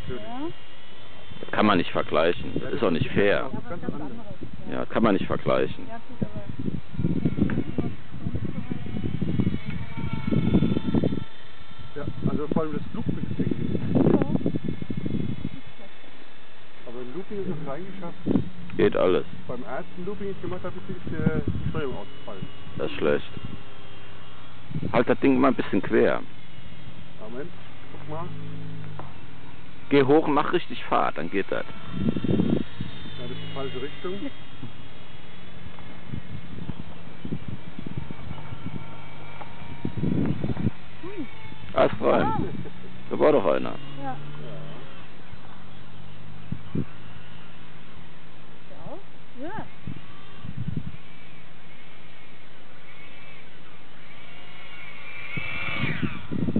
natürlich. Ja. Das kann man nicht vergleichen. Das ist auch nicht fair. Ja, was ganz anderes. Ja, kann man nicht vergleichen. Ja gut, aber... Ja, also vor allem das Looping ist irgendwie. Aber im Looping ist es reingeschafft. Geht alles. Beim ersten Looping, das ich gemacht habe, ist die Steuerung ausgefallen. Das ist schlecht. Halt das Ding mal ein bisschen quer. Moment, guck mal. Geh hoch und mach richtig Fahrt, dann geht das. Ja, das ist die falsche Richtung. Alles rein. Da war doch einer. Ja. Ja. Ja.